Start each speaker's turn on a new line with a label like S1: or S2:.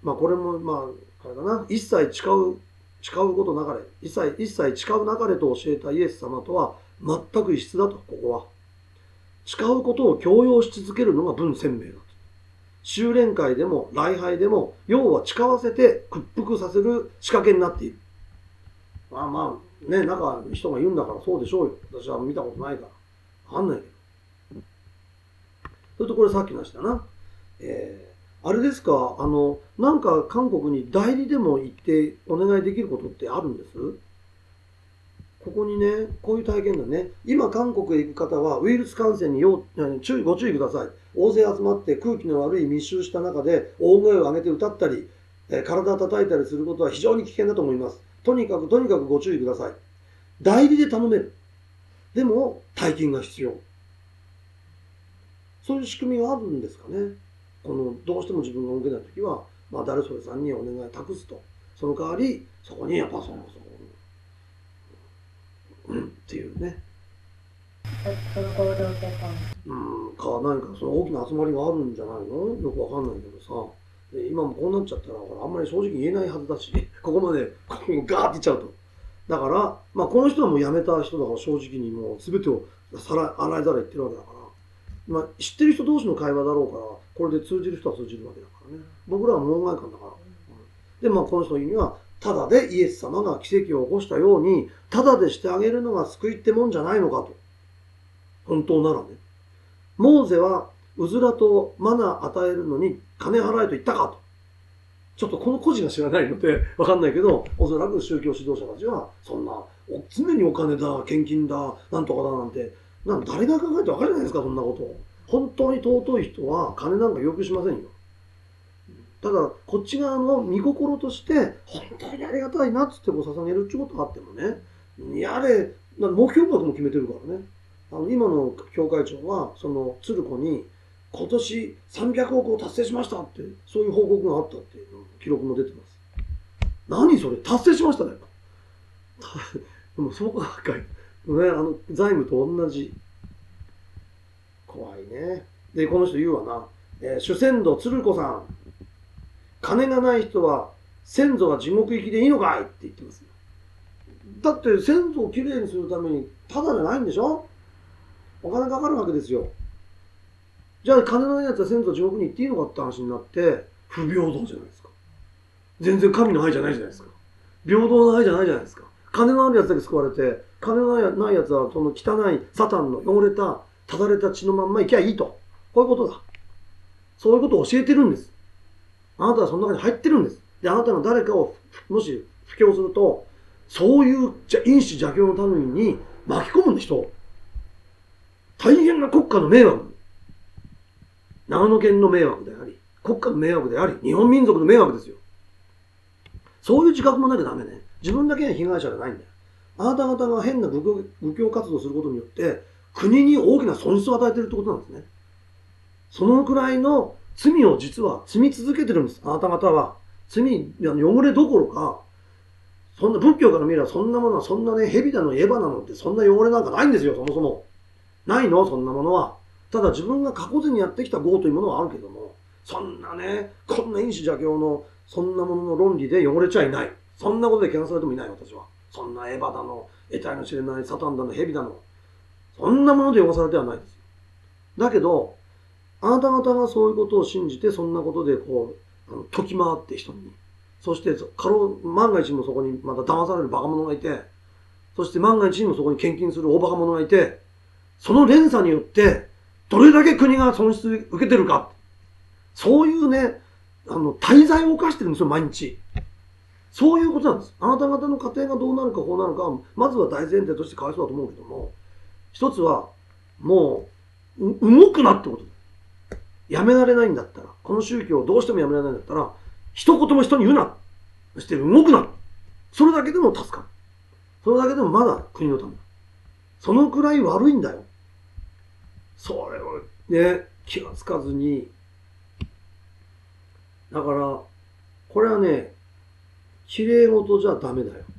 S1: まあこれもあれだな、一切誓うことなかれ、一切誓うなかれと教えたイエス様とは全く異質だと。ここは誓うことを強要し続けるのが文鮮明だと。修練会でも礼拝でも、要は誓わせて屈服させる仕掛けになっている。まあね、中に人が言うんだからそうでしょうよ。私は見たことないから。わかんないけど。それとこれさっきの話だな。あれですか、なんか韓国に代理でも行ってお願いできることってあるんです？ここにね、こういう体験だね。今韓国へ行く方はウイルス感染にご注意ください。大勢集まって空気の悪い密集した中で大声を上げて歌ったり、体を叩いたりすることは非常に危険だと思います。とにかくご注意ください。代理で頼める。でも大金が必要。そういう仕組みがあるんですかね。どうしても自分が動けないときは、誰それさんにお願い託すと。その代わり、そこにやっぱっていうね。
S2: その行動って
S1: 何かその大きな集まりがあるんじゃないの？よくわかんないけどさ。今もこうなっちゃったら、あんまり正直言えないはずだし、ここまでガーって言っちゃうと。だから、この人はもう辞めた人だから正直にもう全てを洗いざらい言ってるわけだから、知ってる人同士の会話だろうから、これで通じる人は通じるわけだからね。僕らは門外漢だから。で、この人の意味は、ただでイエス様が奇跡を起こしたように、ただでしてあげるのが救いってもんじゃないのかと。本当ならね。モーゼはうずらとマナ与えるのに金払えと言ったかと。ちょっとこの故事が知らないのでわかんないけど、おそらく宗教指導者たちは、そんな、常にお金だ、献金だ、なんとかだなんて、誰が考えてわかるじゃないですか、そんなこと。本当に尊い人は金なんか要求しませんよ。ただ、こっち側の見心として、本当にありがたいなっつって捧げるってことがあってもね、やれ、目標額も決めてるからね。今の教会長は、その鶴子に、今年300億を達成しましたって、そういう報告があったっていう記録も出てます。何それ達成しましたね。でもそうか、ね、財務と同じ。怖いね。で、この人言うわな。主先祖鶴子さん。金がない人は先祖は地獄行きでいいのかいって言ってます。だって先祖をきれいにするためにただじゃないんでしょ？お金かかるわけですよ。じゃあ金のないやつは先祖地獄に行っていいのかって話になって不平等じゃないですか。全然神の愛じゃないじゃないですか。平等な愛じゃないじゃないですか。金のあるやつだけ救われて、金のないやつはその汚いサタンの汚れたただれた血のまんま生きゃいいと。こういうことだ。そういうことを教えてるんです。あなたはその中に入ってるんです。で、あなたが誰かをもし布教すると、そういう因子邪教の民に巻き込むんだ人。大変な国家の迷惑。長野県の迷惑であり、国家の迷惑であり、日本民族の迷惑ですよ。そういう自覚もなきゃダメね。自分だけが被害者じゃないんだよ。あなた方が変な仏教活動をすることによって、国に大きな損失を与えているってことなんですね。そのくらいの罪を実は積み続けてるんです。あなた方は。汚れどころか、そんな仏教から見ればそんなものはそんなね、蛇だのエヴァなのってそんな汚れなんかないんですよ、そもそも。ないのそんなものは。ただ自分が過去時にやってきた業というものはあるけども、そんなね、こんな因子邪教のそんなものの論理で汚れちゃいない。そんなことで汚されてもいない私は。そんなエヴァだの、得体の知れないサタンだの、蛇だの。そんなもので汚されてはないですよ。だけど、あなた方がそういうことを信じて、そんなことで解き回って人に。そして、万が一にもそこにまた騙されるバカ者がいて、そして万が一にもそこに献金する大バカ者がいて、その連鎖によって、どれだけ国が損失受けてるか。そういうね、大罪を犯してるんですよ、毎日。そういうことなんです。あなた方の家庭がどうなるかこうなるか、まずは大前提としてかわいそうだと思うけども、一つは、もう、動くなってこと。やめられないんだったら、この宗教をどうしてもやめられないんだったら、一言も人に言うな。そして動くな。それだけでも助かる。それだけでもまだ国のためだ。そのくらい悪いんだよ。それをね、気がつかずに。だから、これはね、綺麗事じゃダメだよ。